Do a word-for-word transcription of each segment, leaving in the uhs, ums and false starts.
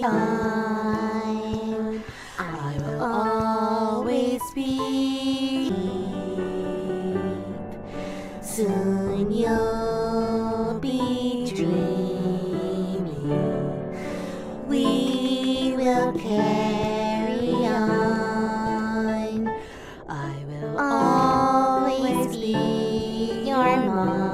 on. I will always be. Soon you'll be dreaming. We will carry on. I will always be your mom.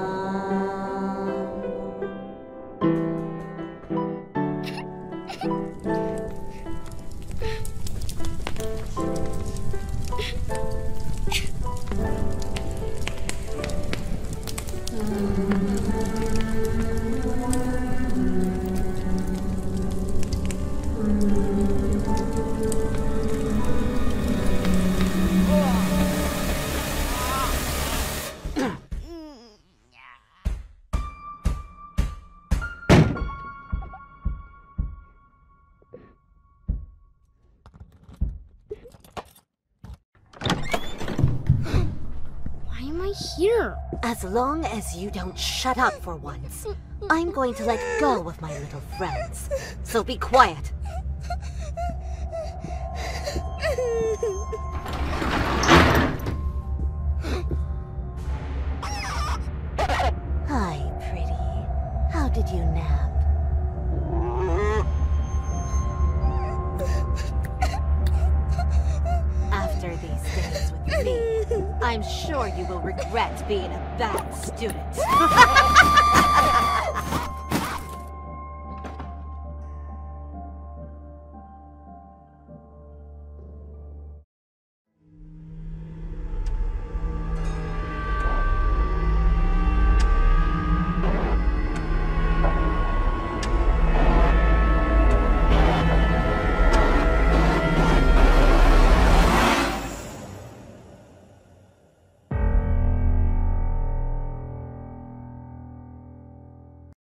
Here. As long as you don't shut up for once, I'm going to let go of my little friends. So be quiet. Hi, pretty. How did you nap? After these days with me, I'm sure you will regret being a bad student.